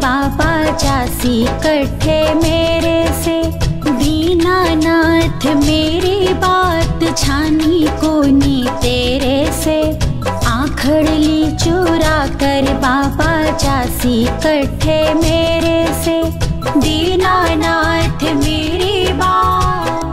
बाबा चासी कट्ठे मेरे से। दीनानाथ मेरी बात छानी कोनी तेरे से। आखड़ ली चुरा कर बाबा चासी कट्ठे मेरे से। दीनानाथ मेरी बात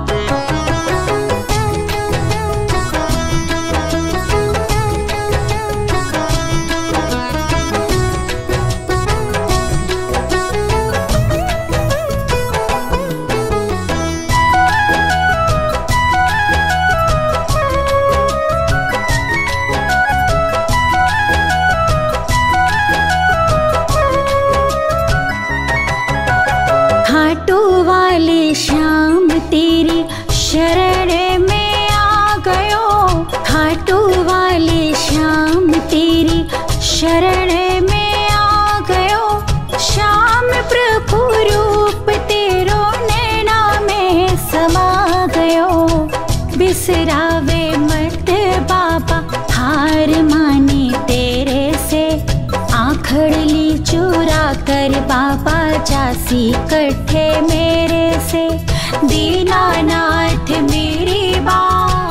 श्याम तेरी शरण में आ गयो। खाटू वाले श्याम तेरी शरण में आ गयो। श्याम प्रभु रूप तेरो नैना में समा गयो। बिसरावे मत बाबा हार माने तेरे से। आखड़ ली चुरा कर बाबा चासी कट्ठे मेरे से। दीनानाथ मेरी बात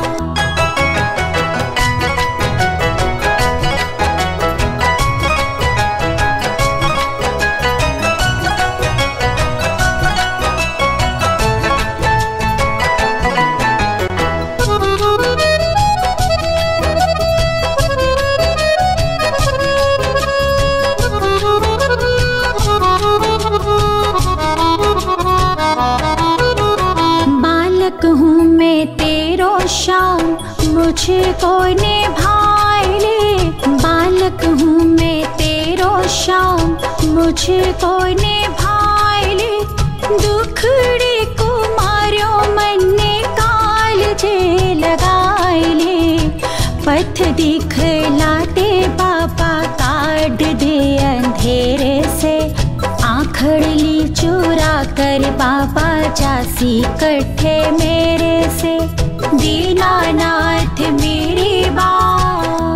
मुझको निभाए ले। बालक हूँ मैं तेरो श्याम मुझको निभाए ले। दुखड़ी को मारो मन ने काल जे लगाए ले। पथ दिखलाते बाबा काट दे अंधेरे से। आखड़ ली चुरा कर बाबा चासी कट्ठे मेरे से। दीनानाथ मेरी बात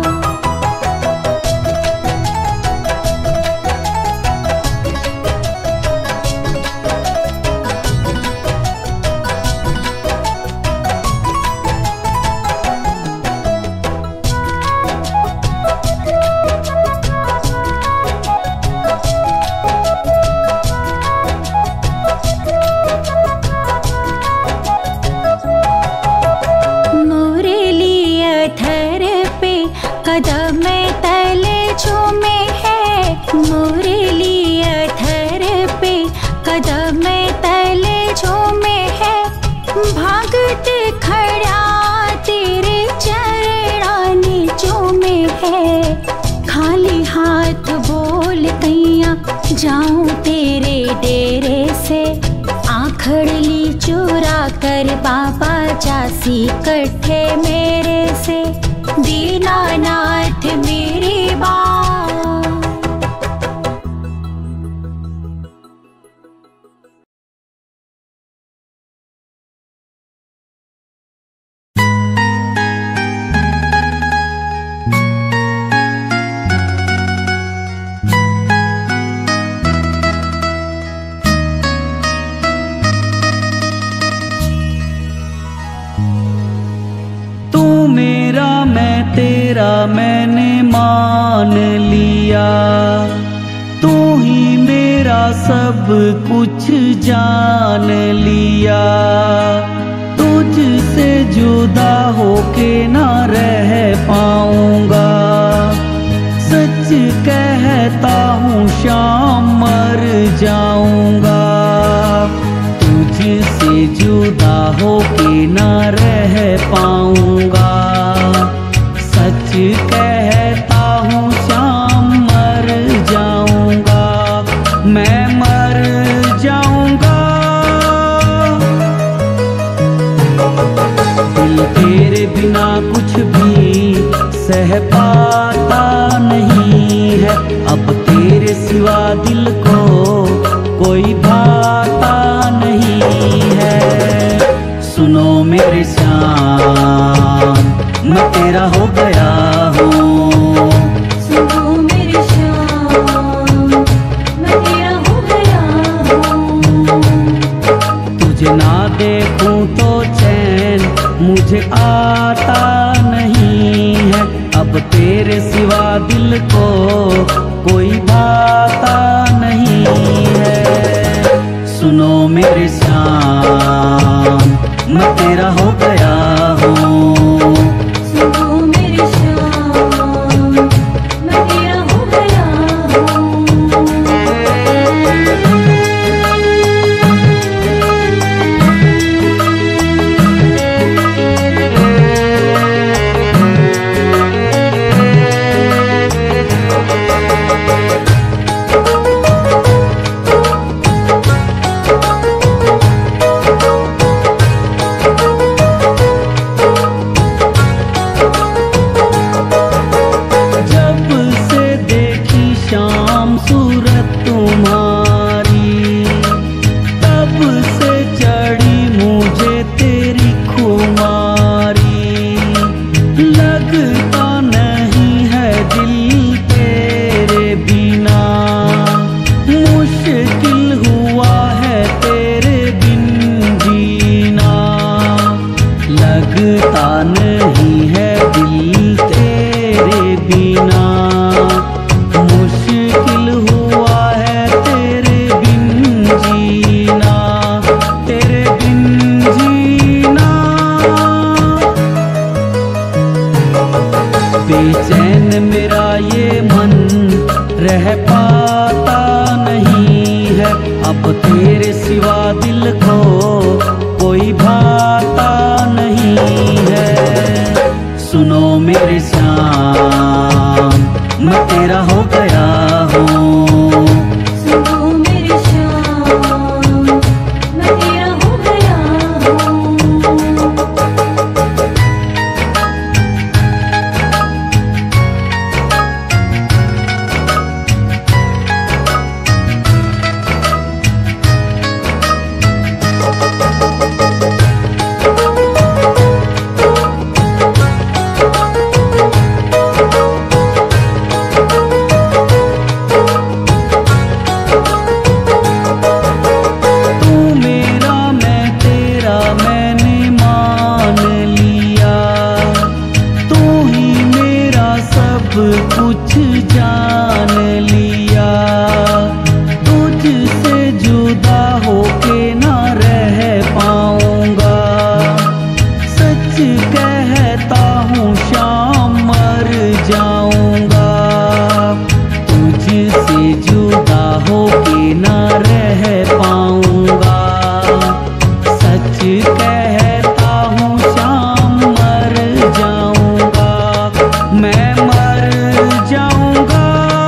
कदम तले झूमे है। मुरली अधर पे कदम तले झूमे है। भगत खड़ा तेरे चरणाने झूमे है। खाली हाथ बोल कैया जाऊं तेरे डेरे से। आखड़ ली चुरा कर बाबा चासी कट्ठे मेरे से। दीनानाथ मेरी बात तेरा मैंने मान लिया। तू ही मेरा सब कुछ जान लिया। तुझसे जुदा होके ना रह पाऊंगा। सच कहता हूँ श्याम मर जाऊंगा। तुझसे जुदा होके ना रह पाऊंगा। सच कहता हूँ श्याम मर जाऊंगा। मैं मर जाऊंगा। दिल तेरे बिना कुछ भी सह पाता नहीं है। अब तेरे सिवा दिल को कोई भाता नहीं है। सुनो मेरे श्याम मैं तेरा हो गया हूँ। सुनो मेरे श्याम मैं तेरा मुझे आता नहीं है। अब तेरे सिवा दिल को कोई भाता नहीं है। सुनो मेरे श्याम, मैं तेरा हो गया हूँ। सुनो मेरे श्याम, मैं तेरा हो गया हूँ। सूरत तुम्हारी, तब से चढ़ी मुझे तेरी खुमारी। लगता नहीं है दिल तेरे बिना, मुश्किल हुआ है तेरे बिन जीना। लगता नहीं है दिल तेरे बिना, मुश्किल हुआ है तेरे बिन जीना, तेरे बिन जीना। बेचैन मेरा ये मन रह पाता नहीं है। अब तेरे सिवा दिल को कोई भाता नहीं है। सुनो मेरे श्याम, मैं तेरा हो गया हूँ। सुनो मेरे श्याम, मैं तेरा हो गया हूँ। कुछ जान लिया, तुझसे जुदा होके ना रह पाऊंगा। सच कहता हूँ शाम मर जाऊंगा, तुझसे जुदा होके ना रह पाऊंगा। सच कहता हूँ शाम मर जाऊंगा, मैं जाऊंगा।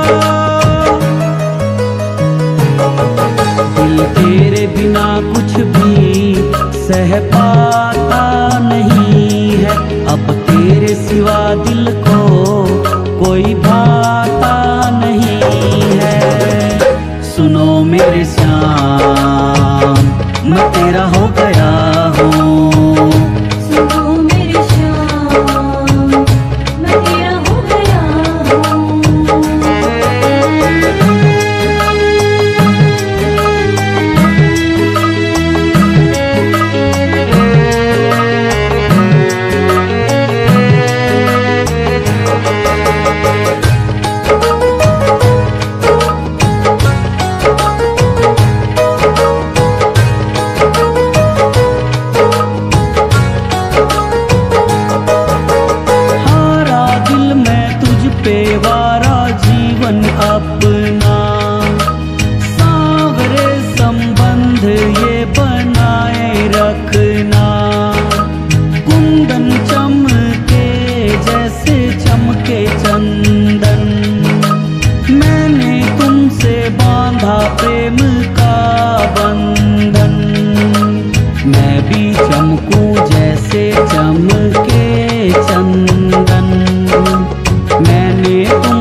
दिल तेरे बिना कुछ भी सह पाता नहीं है। अब तेरे सिवा दिल को कोई भाता नहीं है। सुनो मेरे श्याम, मैं तेरा हो गया हूँ। सुनो मेरे श्याम, मैं तेरा हो गया हूँ। वारा जीवन अपना, सांवरे संबंध ये बनाए रखना। कुंदन चमके जैसे चमके चंदन, मैंने तुमसे बांधा प्रेम का बंधन। मैं भी चमकूं जैसे चमके चंदन, मैंने तुम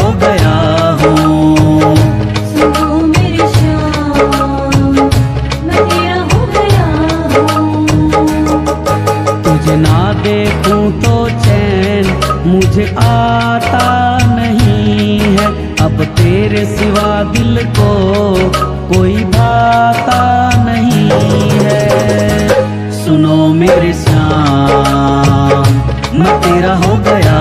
हो गया हूँ। सुनो मेरी शाम, मैं तेरा हो गया हूँ। तुझे ना देखूं तो चैन मुझे आता नहीं है, अब तेरे सिवा दिल को कोई भाता नहीं है। सुनो मेरी शाम, मैं तेरा हो गया